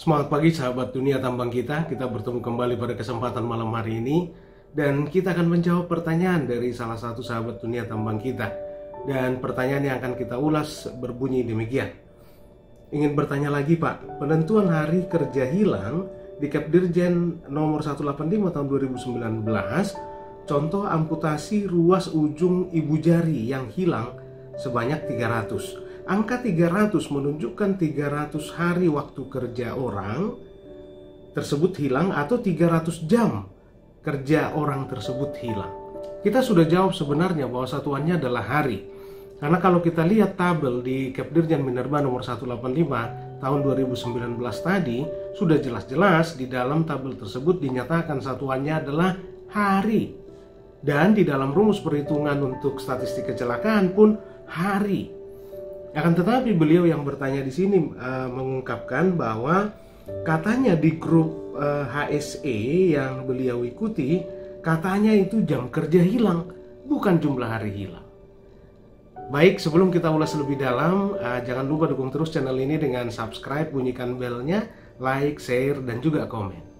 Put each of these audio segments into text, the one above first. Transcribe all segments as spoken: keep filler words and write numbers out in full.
Semangat pagi sahabat dunia tambang kita. Kita bertemu kembali pada kesempatan malam hari ini, dan kita akan menjawab pertanyaan dari salah satu sahabat dunia tambang kita. Dan pertanyaan yang akan kita ulas berbunyi demikian. Ingin bertanya lagi Pak, penentuan hari kerja hilang di Kepdirjen nomor seratus delapan puluh lima tahun dua ribu sembilan belas, contoh amputasi ruas ujung ibu jari yang hilang sebanyak tiga ratus. Angka tiga ratus menunjukkan tiga ratus hari waktu kerja orang tersebut hilang atau tiga ratus jam kerja orang tersebut hilang. Kita sudah jawab sebenarnya bahwa satuannya adalah hari. Karena kalau kita lihat tabel di Kepdirjen Minerba nomor seratus delapan puluh lima tahun dua ribu sembilan belas tadi, sudah jelas-jelas di dalam tabel tersebut dinyatakan satuannya adalah hari. Dan di dalam rumus perhitungan untuk statistik kecelakaan pun hari. Akan tetapi beliau yang bertanya di sini uh, mengungkapkan bahwa katanya di grup uh, H S E yang beliau ikuti, katanya itu jam kerja hilang, bukan jumlah hari hilang. Baik, sebelum kita ulas lebih dalam, uh, jangan lupa dukung terus channel ini dengan subscribe, bunyikan belnya, like, share, dan juga komen.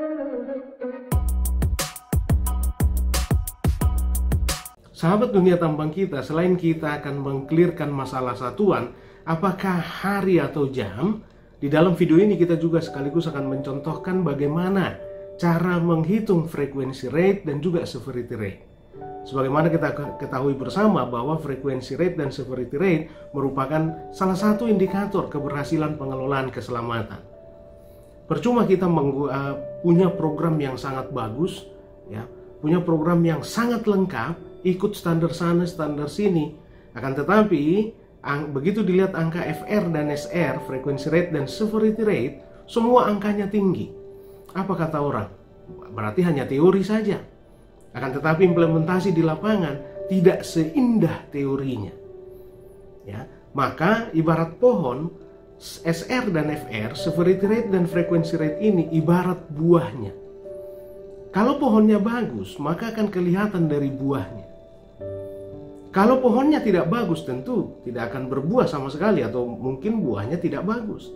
Sahabat dunia tambang kita, selain kita akan mengklirkan masalah satuan, apakah hari atau jam, di dalam video ini kita juga sekaligus akan mencontohkan bagaimana cara menghitung frekuensi rate dan juga severity rate. Sebagaimana kita ketahui bersama bahwa frekuensi rate dan severity rate merupakan salah satu indikator keberhasilan pengelolaan keselamatan. Percuma kita punya program yang sangat bagus, ya, punya program yang sangat lengkap, ikut standar sana, standar sini. Akan tetapi, ang, begitu dilihat angka F R dan S R, frequency rate dan severity rate, semua angkanya tinggi. Apa kata orang? Berarti hanya teori saja. Akan tetapi implementasi di lapangan tidak seindah teorinya. Ya, maka ibarat pohon, S R dan F R, severity rate dan frequency rate ini ibarat buahnya. Kalau pohonnya bagus, maka akan kelihatan dari buahnya. Kalau pohonnya tidak bagus, tentu tidak akan berbuah sama sekali, atau mungkin buahnya tidak bagus.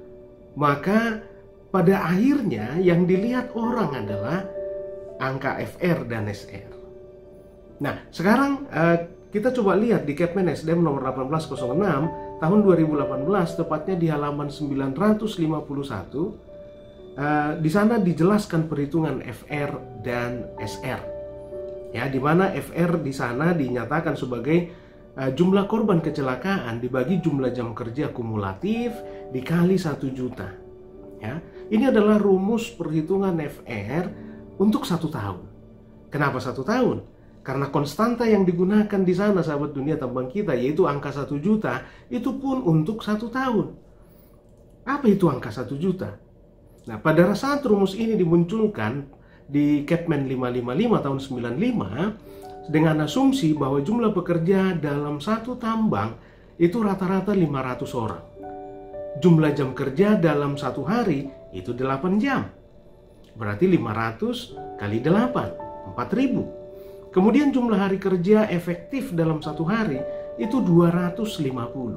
Maka pada akhirnya yang dilihat orang adalah angka F R dan S R. Nah, sekarang uh, kita coba lihat di Kepmen S D M nomor satu delapan nol enam tahun dua ribu delapan belas, tepatnya di halaman sembilan ratus lima puluh satu. Uh, di sana dijelaskan perhitungan F R dan S R. Ya, di mana F R di sana dinyatakan sebagai uh, jumlah korban kecelakaan dibagi jumlah jam kerja kumulatif dikali satu juta. Ya, ini adalah rumus perhitungan F R untuk satu tahun. Kenapa satu tahun? Karena konstanta yang digunakan di sana, sahabat dunia tambang kita, yaitu angka satu juta, itu pun untuk satu tahun. Apa itu angka satu juta? Nah, pada saat rumus ini dimunculkan di Kepmen lima lima lima tahun sembilan puluh lima dengan asumsi bahwa jumlah pekerja dalam satu tambang itu rata-rata lima ratus orang. Jumlah jam kerja dalam satu hari itu delapan jam. Berarti lima ratus kali delapan, empat ribu. Kemudian jumlah hari kerja efektif dalam satu hari itu dua ratus lima puluh.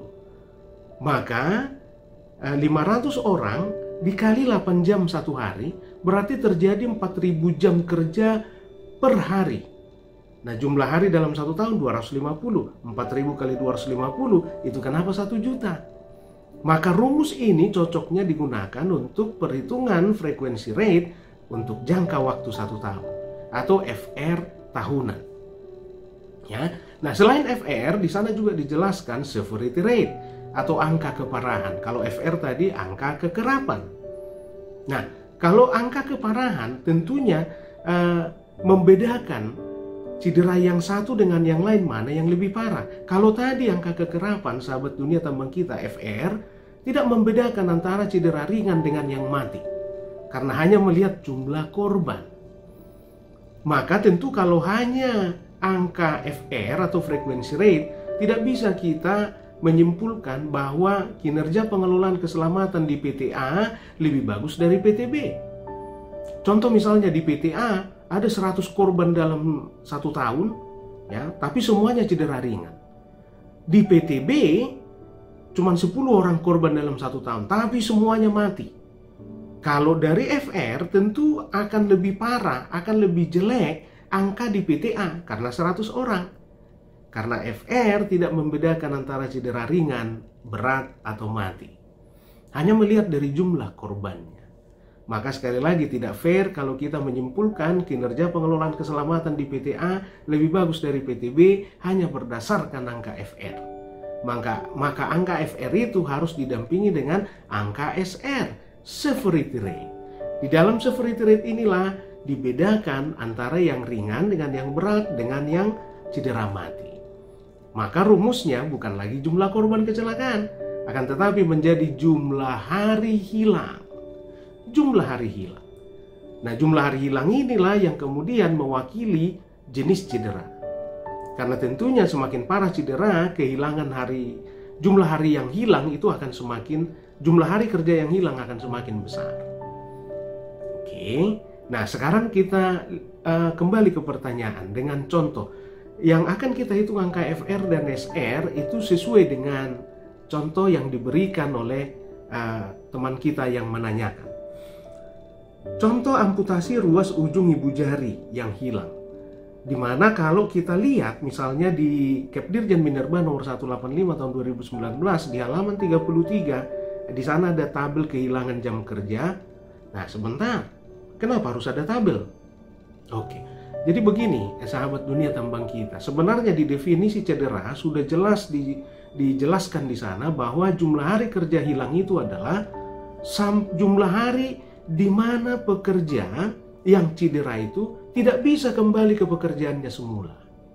Maka lima ratus orang dikali delapan jam satu hari berarti terjadi empat ribu jam kerja per hari. Nah, jumlah hari dalam satu tahun dua ratus lima puluh. empat ribu kali dua ratus lima puluh itu kenapa satu juta? Maka rumus ini cocoknya digunakan untuk perhitungan frekuensi rate untuk jangka waktu satu tahun atau F R tahunan. Ya. Nah, selain F R di sana juga dijelaskan severity rate atau angka keparahan. Kalau F R tadi angka kekerapan. Nah, kalau angka keparahan tentunya uh, membedakan cedera yang satu dengan yang lain mana yang lebih parah. Kalau tadi angka kekerapan, sahabat dunia tambang kita, F R, tidak membedakan antara cedera ringan dengan yang mati. Karena hanya melihat jumlah korban. Maka tentu kalau hanya angka F R atau frequency rate, tidak bisa kita menyimpulkan bahwa kinerja pengelolaan keselamatan di P T A lebih bagus dari P T B. Contoh misalnya di P T A ada seratus korban dalam satu tahun, ya, tapi semuanya cedera ringan. Di P T B cuma sepuluh orang korban dalam satu tahun, tapi semuanya mati. Kalau dari F R tentu akan lebih parah, akan lebih jelek angka di P T A karena seratus orang. Karena F R tidak membedakan antara cedera ringan, berat, atau mati. Hanya melihat dari jumlah korbannya. Maka sekali lagi tidak fair kalau kita menyimpulkan kinerja pengelolaan keselamatan di P T A lebih bagus dari P T B hanya berdasarkan angka F R. Maka, maka angka F R itu harus didampingi dengan angka S R, severity rate. Di dalam severity rate inilah dibedakan antara yang ringan dengan yang berat dengan yang cedera mati. Maka rumusnya bukan lagi jumlah korban kecelakaan, akan tetapi menjadi jumlah hari hilang. Jumlah hari hilang. Nah, jumlah hari hilang inilah yang kemudian mewakili jenis cedera. Karena tentunya semakin parah cedera, kehilangan hari, jumlah hari yang hilang itu akan semakin, jumlah hari kerja yang hilang akan semakin besar. Oke, nah sekarang kita uh, kembali ke pertanyaan dengan contoh. Yang akan kita hitung angka F R dan S R itu sesuai dengan contoh yang diberikan oleh uh, teman kita yang menanyakan. Contoh amputasi ruas ujung ibu jari yang hilang. Dimana kalau kita lihat misalnya di Kepdirjen Minerba nomor seratus delapan puluh lima tahun dua ribu sembilan belas di halaman tiga puluh tiga, di sana ada tabel kehilangan jam kerja. Nah, sebentar. Kenapa harus ada tabel? Oke. Jadi begini, eh, sahabat dunia tambang kita. Sebenarnya di definisi cedera sudah jelas di, dijelaskan di sana bahwa jumlah hari kerja hilang itu adalah sam, jumlah hari di mana pekerja yang cedera itu tidak bisa kembali ke pekerjaannya semula.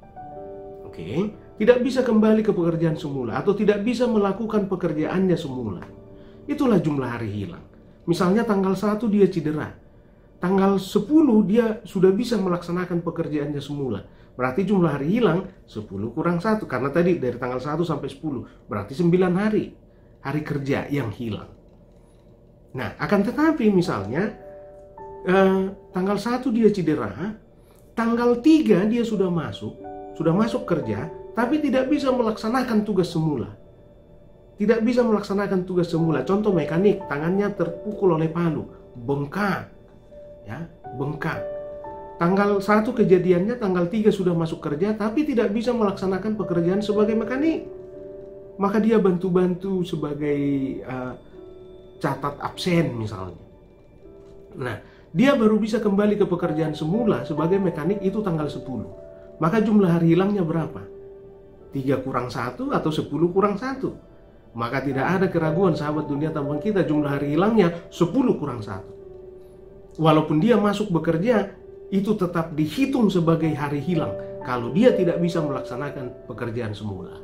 Oke, tidak bisa kembali ke pekerjaan semula atau tidak bisa melakukan pekerjaannya semula. Itulah jumlah hari hilang. Misalnya tanggal satu dia cedera. Tanggal sepuluh dia sudah bisa melaksanakan pekerjaannya semula. Berarti jumlah hari hilang sepuluh kurang satu. Karena tadi dari tanggal satu sampai sepuluh. Berarti sembilan hari. Hari kerja yang hilang. Nah, akan tetapi misalnya eh, tanggal satu dia cedera, tanggal tiga dia sudah masuk, sudah masuk kerja, tapi tidak bisa melaksanakan tugas semula. Tidak bisa melaksanakan tugas semula. Contoh mekanik, tangannya terpukul oleh palu, bengkak. Ya, bengkak. Tanggal satu kejadiannya, tanggal tiga sudah masuk kerja, tapi tidak bisa melaksanakan pekerjaan sebagai mekanik. Maka dia bantu-bantu sebagai uh, catat absen misalnya. Nah, dia baru bisa kembali ke pekerjaan semula sebagai mekanik itu tanggal sepuluh. Maka jumlah hari hilangnya berapa? tiga kurang satu atau sepuluh kurang satu. Maka tidak ada keraguan sahabat dunia tambang kita, jumlah hari hilangnya sepuluh kurang satu. Walaupun dia masuk bekerja, itu tetap dihitung sebagai hari hilang kalau dia tidak bisa melaksanakan pekerjaan semula.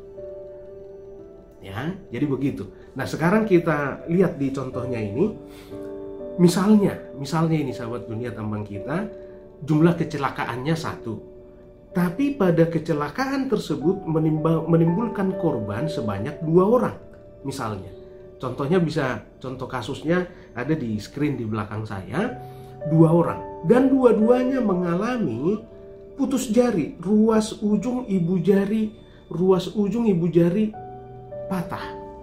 Ya, jadi begitu. Nah, sekarang kita lihat di contohnya ini. Misalnya, misalnya ini sahabat dunia tambang kita, jumlah kecelakaannya satu. Tapi pada kecelakaan tersebut menimbulkan korban sebanyak dua orang. Misalnya, contohnya bisa, contoh kasusnya ada di screen di belakang saya, dua orang. Dan dua-duanya mengalami putus jari, ruas ujung ibu jari, ruas ujung ibu jari patah.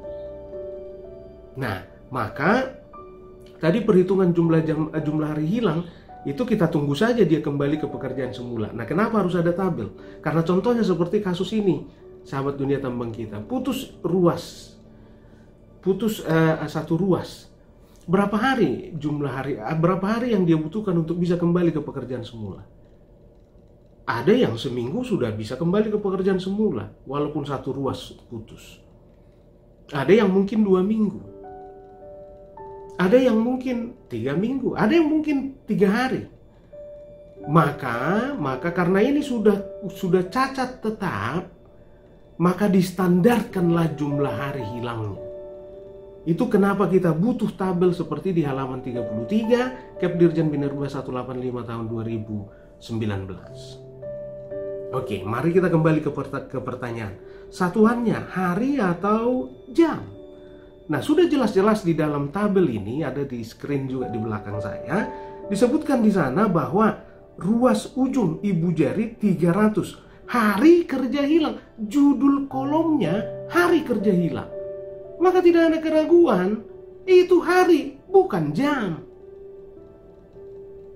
Nah, maka tadi perhitungan jumlah jam, jumlah hari hilang itu kita tunggu saja dia kembali ke pekerjaan semula. Nah, kenapa harus ada tabel? Karena contohnya seperti kasus ini, sahabat dunia tambang kita, putus ruas, putus uh, satu ruas. Berapa hari jumlah hari, berapa hari yang dia butuhkan untuk bisa kembali ke pekerjaan semula? Ada yang seminggu sudah bisa kembali ke pekerjaan semula, walaupun satu ruas putus. Ada yang mungkin dua minggu. Ada yang mungkin tiga minggu. Ada yang mungkin tiga hari. Maka, maka karena ini sudah sudah cacat tetap, maka distandarkanlah jumlah hari hilangnya. Itu kenapa kita butuh tabel seperti di halaman tiga puluh tiga Kepdirjen Minerba seratus delapan puluh lima tahun dua ribu sembilan belas. Oke, mari kita kembali ke, pert- ke pertanyaan. Satuannya hari atau jam? Nah, sudah jelas-jelas di dalam tabel ini, ada di screen juga di belakang saya, disebutkan di sana bahwa ruas ujung ibu jari tiga ratus. Hari kerja hilang. Judul kolomnya hari kerja hilang. Maka tidak ada keraguan, itu hari bukan jam.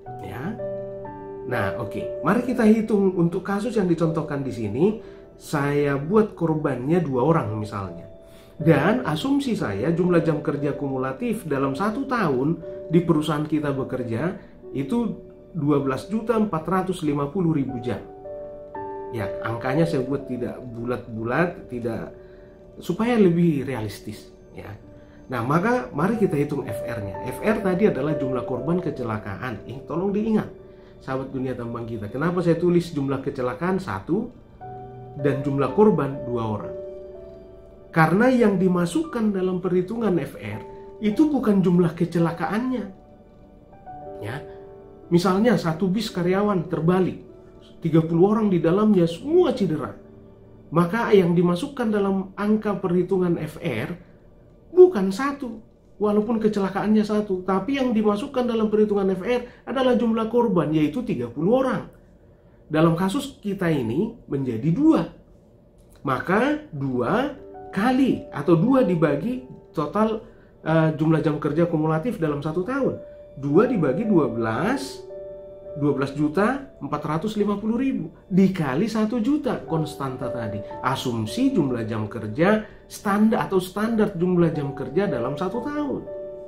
Ya. Nah, oke. Okay. Mari kita hitung untuk kasus yang dicontohkan di sini. Saya buat korbannya dua orang misalnya. Dan asumsi saya jumlah jam kerja kumulatif dalam satu tahun di perusahaan kita bekerja itu dua belas juta empat ratus lima puluh ribu jam. Ya, angkanya saya buat tidak bulat-bulat, tidak, supaya lebih realistis. Ya. Nah, maka mari kita hitung F R-nya. F R tadi adalah jumlah korban kecelakaan. Eh, tolong diingat, sahabat dunia tambang kita. Kenapa saya tulis jumlah kecelakaan satu dan jumlah korban dua orang? Karena yang dimasukkan dalam perhitungan F R itu bukan jumlah kecelakaannya. Ya. Misalnya satu bis karyawan terbalik, tiga puluh orang di dalamnya semua cedera. Maka yang dimasukkan dalam angka perhitungan F R bukan satu, walaupun kecelakaannya satu, tapi yang dimasukkan dalam perhitungan F R adalah jumlah korban, yaitu tiga puluh orang. Dalam kasus kita ini menjadi dua. Maka dua kali atau dua dibagi total uh, jumlah jam kerja kumulatif dalam satu tahun. dua dibagi dua belas, dua belas juta empat ratus lima puluh ribu dikali satu juta konstanta tadi. Asumsi jumlah jam kerja standar atau standar jumlah jam kerja dalam satu tahun.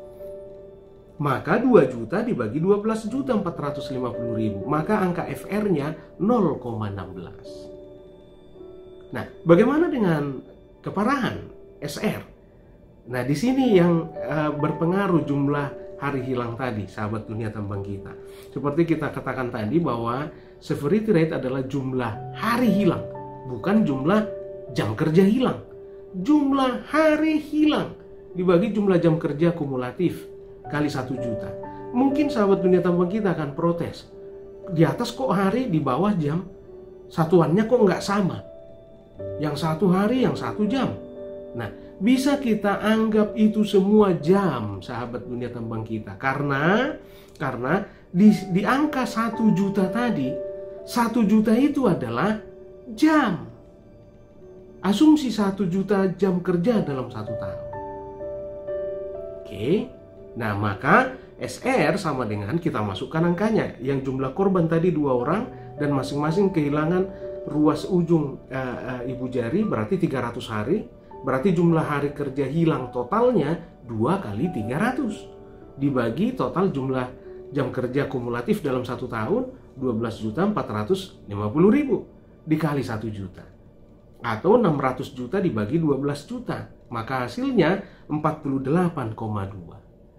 Maka dua juta dibagi dua belas juta empat ratus lima puluh ribu. Maka angka F R-nya nol koma satu enam. Nah, bagaimana dengan keparahan S R? Nah, di sini yang uh, berpengaruh jumlah hari hilang tadi, sahabat dunia tambang kita. Seperti kita katakan tadi bahwa severity rate adalah jumlah hari hilang, bukan jumlah jam kerja hilang. Jumlah hari hilang dibagi jumlah jam kerja kumulatif kali satu juta. Mungkin sahabat dunia tambang kita akan protes. Di atas kok hari, di bawah jam. Satuannya kok nggak sama. Yang satu hari, yang satu jam. Nah, bisa kita anggap itu semua jam, sahabat dunia tambang kita. Karena karena di, di angka satu juta tadi, satu juta itu adalah jam. Asumsi satu juta jam kerja dalam satu tahun. Oke, nah maka S R sama dengan kita masukkan angkanya. Yang jumlah korban tadi dua orang dan masing-masing kehilangan ruas ujung uh, uh, ibu jari, berarti tiga ratus hari. Berarti jumlah hari kerja hilang totalnya dua kali tiga ratus. Dibagi total jumlah jam kerja kumulatif dalam satu tahun dua belas juta empat ratus lima puluh ribu. Dikali satu juta. Atau enam ratus juta dibagi dua belas juta. Maka hasilnya empat puluh delapan koma dua.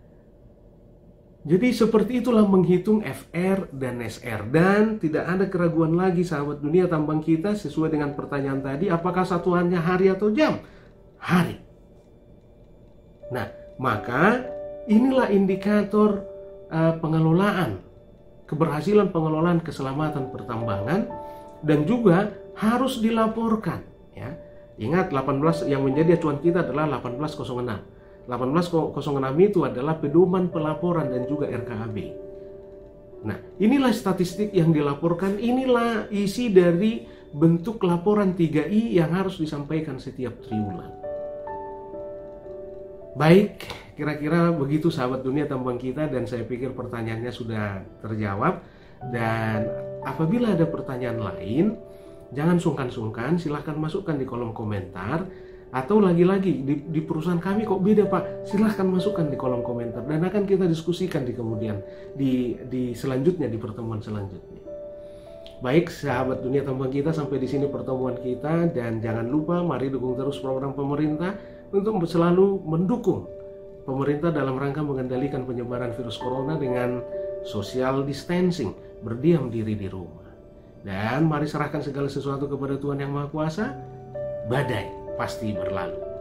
Jadi seperti itulah menghitung F R dan S R. Dan tidak ada keraguan lagi sahabat dunia tambang kita sesuai dengan pertanyaan tadi. Apakah satuannya hari atau jam? Hari. Nah, maka inilah indikator uh, pengelolaan, keberhasilan pengelolaan keselamatan pertambangan, dan juga harus dilaporkan. Ya, ingat delapan belas yang menjadi acuan kita adalah delapan belas nol enam. delapan belas nol enam itu adalah pedoman pelaporan dan juga R K A B. Nah, inilah statistik yang dilaporkan, inilah isi dari bentuk laporan tiga I yang harus disampaikan setiap triwulan. Baik, kira-kira begitu sahabat dunia tambang kita, dan saya pikir pertanyaannya sudah terjawab. Dan apabila ada pertanyaan lain, jangan sungkan-sungkan, silahkan masukkan di kolom komentar. Atau lagi-lagi di, di perusahaan kami kok beda Pak, silahkan masukkan di kolom komentar dan akan kita diskusikan di kemudian di, di selanjutnya, di pertemuan selanjutnya. Baik sahabat dunia tambang kita, sampai di sini pertemuan kita, dan jangan lupa mari dukung terus program pemerintah untuk selalu mendukung pemerintah dalam rangka mengendalikan penyebaran virus corona dengan social distancing, berdiam diri di rumah. Dan mari serahkan segala sesuatu kepada Tuhan Yang Maha Kuasa. Badai pasti berlalu.